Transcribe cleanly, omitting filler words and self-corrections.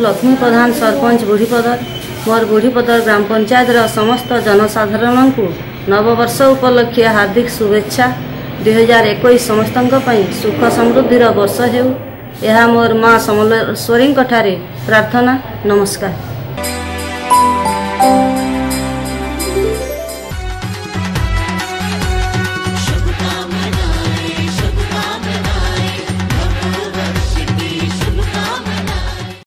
लक्ष्मी प्रधान सरपंच बुढ़ीपदर मोर बुढ़ीपदर ग्राम पंचायत समस्त जनसाधारण को नववर्ष उपलक्षे हार्दिक शुभेच्छा। 2021 समस्त सुख समृद्धि वर्ष हेउ यह मोर माँ समलेश्वरी प्रार्थना। नमस्कार।